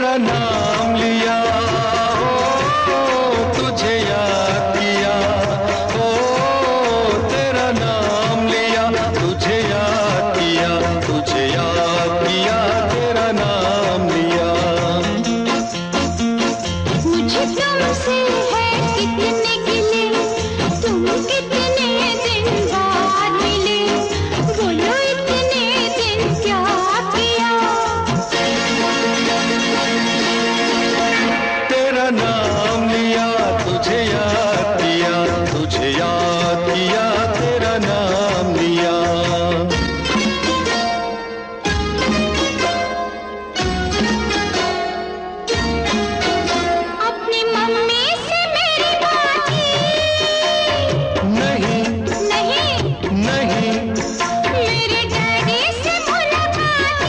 तेरा नाम लिया, ओ तुझे याद किया, ओ तेरा नाम लिया, तुझे याद किया, तुझे याद किया, तेरा नाम लिया। मुझे तुमसे है कितने गिले, तुम कितने दिन बाद मिले, बोलो इतने दिन क्या किया। तेरा नाम लिया, तुझे याद किया, तुझे याद किया, तेरा नाम लिया। अपनी मम्मी से मेरी बात नहीं नहीं, नहीं मेरे डैडी से मुलाकात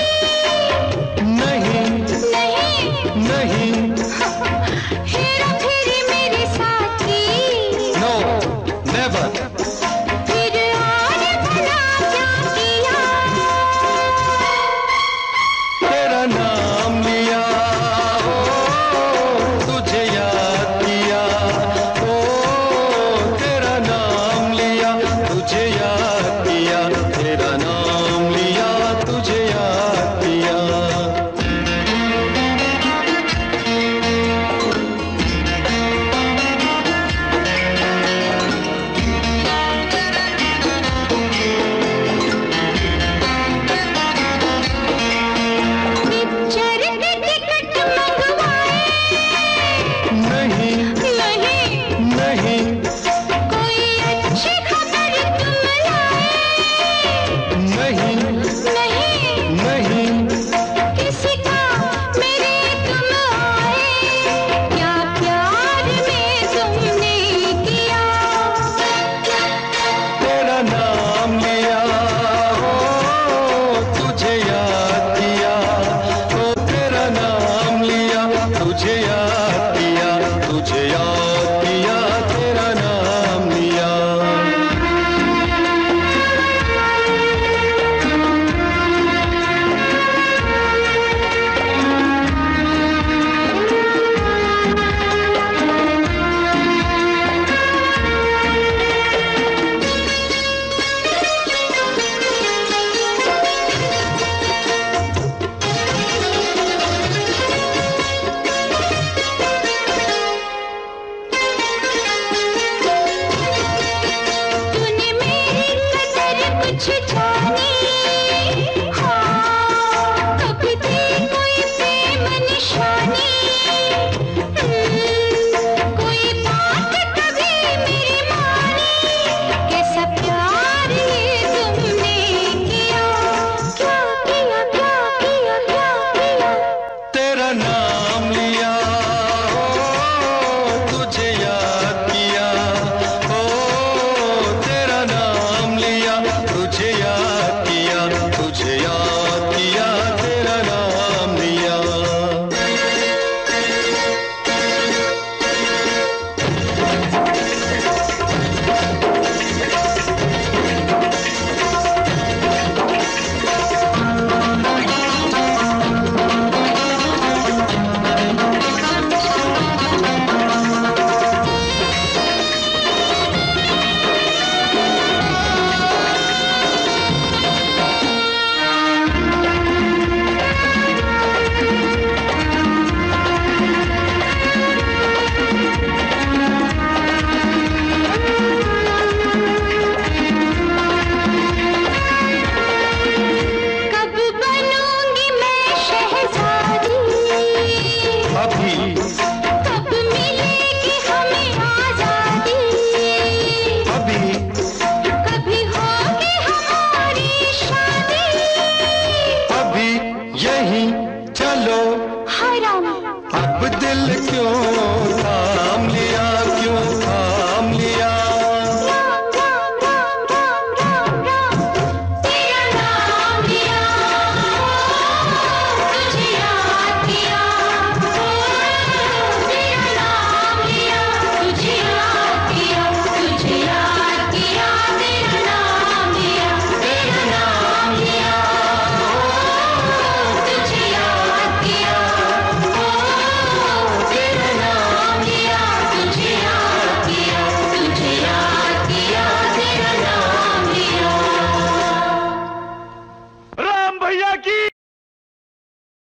नहीं नहीं, नहीं, हेरा फेरी मेरे साथी, नो नेवर। फिर और भला क्या किया। तेरा नाम लिया, ओ तुझे याद किया, ओ तेरा नाम लिया, तुझे याद किया, तेरा नाम लिया, तुझे याद किया। पिक्चर के टिकट मंगवाए नहीं नहीं, नहीं कोई अच्छी खबर तुम लाए नहीं नहीं, नहीं, किसी का मेरे तुम आए, क्या प्यार में तुमने किया। तेरा नाम लिया, ओ तुझे याद किया, ओ तेरा नाम लिया, तुझे याद किया, तुझे याद किया, तेरा नाम लिया। तूने मेरी कदर कुछ जानी, हाँ कभी थी कोई प्रेम निशानी, कोई बात कभी मेरी मानी, कैसा प्यार ये तुमने किया। क्या किया, क्या किया, क्या किया। तेरा नाम लिया, ओ तुझे याद किया, ओ तेरा नाम लिया, तुझे याद किया, तुझे याद किया, तेरा नाम लिया। कब बनूंगी मैं शहजादी, अभी कब मिलेगी हमें आजादी, अभी कभी होगी हमारी शादी। अभी यही चलो, हराम अब दिल क्यों था